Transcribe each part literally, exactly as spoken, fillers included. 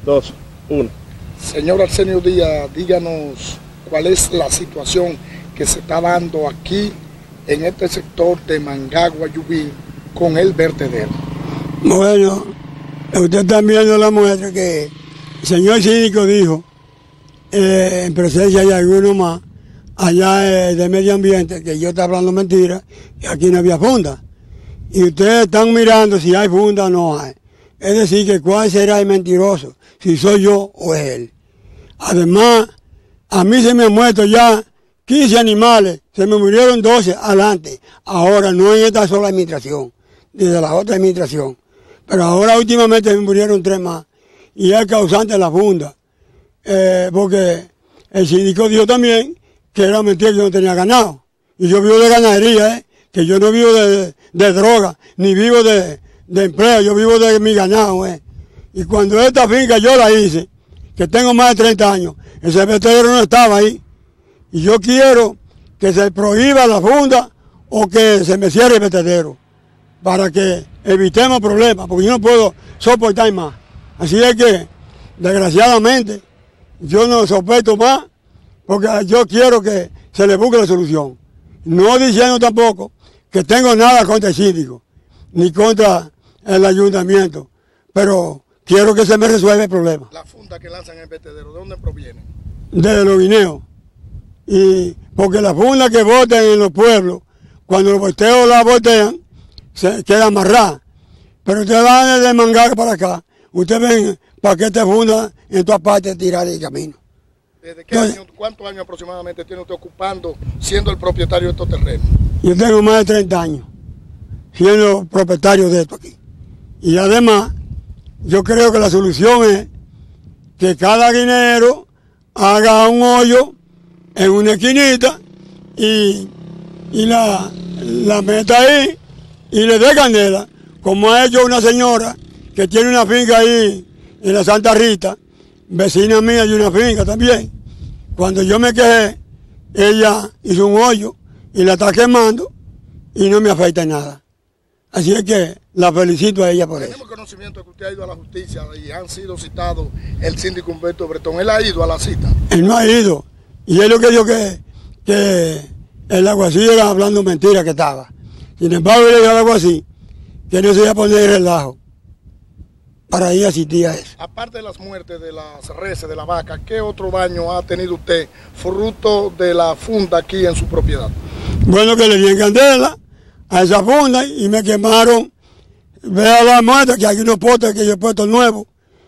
dos, uno. Señor Arsenio Díaz, díganos cuál es la situación que se está dando aquí en este sector de Mangagua, Yubín, con el vertedero. Bueno, usted está viendo la muestra que el señor síndico dijo, eh, en presencia de alguno más, allá eh, de medio ambiente, que yo estaba hablando mentiras, y aquí no había funda. Y ustedes están mirando si hay funda o no hay. Es decir, que cuál será el mentiroso, si soy yo o es él. Además, a mí se me han muerto ya quince animales, se me murieron doce adelante. Ahora, no en esta sola administración, desde la otra administración. Pero ahora últimamente me murieron tres más. Y es causante de la funda. Eh, porque el síndico dijo también que era mentira que yo no tenía ganado. Y yo vivo de ganadería, ¿eh? Que yo no vivo de, de droga, ni vivo de, de empleo, yo vivo de mi ganado. ¿eh? Y cuando esta finca yo la hice, que tengo más de treinta años, ese vertedero no estaba ahí. Y yo quiero que se prohíba la funda o que se me cierre el vertedero, para que evitemos problemas, porque yo no puedo soportar más. Así es que, desgraciadamente, yo no soporto más, porque yo quiero que se le busque la solución. No diciendo tampoco que tengo nada contra el síndico, ni contra el ayuntamiento, pero quiero que se me resuelva el problema. La funda que lanzan en el vertedero, ¿de dónde proviene? De los guineos. Y porque la funda que botan en los pueblos, cuando los volteos la voltean, se queda amarrada. Pero ustedes van de Mangagua para acá, ustedes ven paquetes de funda en todas partes tiradas del camino. ¿Desde qué Entonces, año, cuántos años aproximadamente tiene usted ocupando, siendo el propietario de estos terrenos? Yo tengo más de treinta años siendo propietario de esto aquí. Y además, yo creo que la solución es que cada guinero haga un hoyo en una esquinita y, y la, la meta ahí y le dé candela, como ha hecho una señora que tiene una finca ahí en la Santa Rita, vecina mía de una finca también. Cuando yo me quejé, ella hizo un hoyo y la está quemando y no me afecta en nada. Así es que la felicito a ella por eso. Tenemos conocimiento de que usted ha ido a la justicia y han sido citados el síndico Humberto Bretón. ¿Él ha ido a la cita? Él no ha ido. Y él lo que dijo que, que el alguacil era hablando mentira que estaba. Sin embargo, le dijo al alguacil que no se iba a poner el relajo para ir a asistir a eso. Aparte de las muertes de las reses, de la vaca, ¿qué otro daño ha tenido usted fruto de la funda aquí en su propiedad? Bueno, que le di en candela a esa funda y me quemaron, vea la muerte, que hay unos postes que yo he puesto nuevos.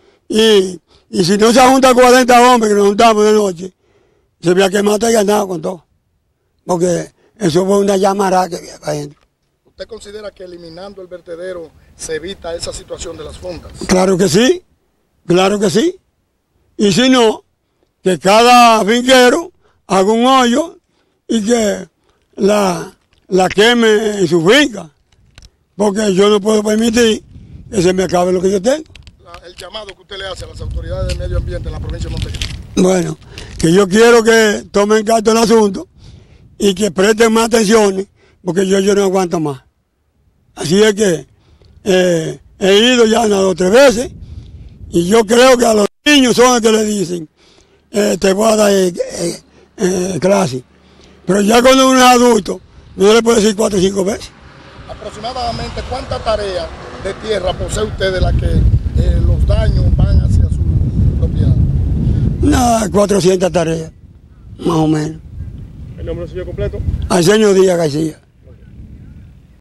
Y, y si no se juntan cuarenta hombres que nos juntamos de noche, se había quemado y ganado con todo. Porque eso fue una llamarada que había para adentro. ¿Usted considera que eliminando el vertedero se evita esa situación de las fundas? Claro que sí, claro que sí. Y si no, que cada finquero haga un hoyo y que la, la queme en su finca. Porque yo no puedo permitir que se me acabe lo que yo tengo. La, el llamado que usted le hace a las autoridades del medio ambiente en la provincia de Montecristi. Bueno, que yo quiero que tomen carta el asunto y que presten más atención, porque yo, yo no aguanto más. Así es que eh, he ido ya una dos o tres veces y yo creo que a los niños son los que le dicen, eh, te voy a dar eh, eh, eh, clase. Pero ya cuando uno es adulto, no le puede decir cuatro o cinco veces. Aproximadamente, ¿cuántas tareas de tierra posee usted de las que eh, los daños van hacia su propiedad? Nada, cuatrocientas tareas, más o menos. ¿El nombre suyo completo? Arsenio Díaz García.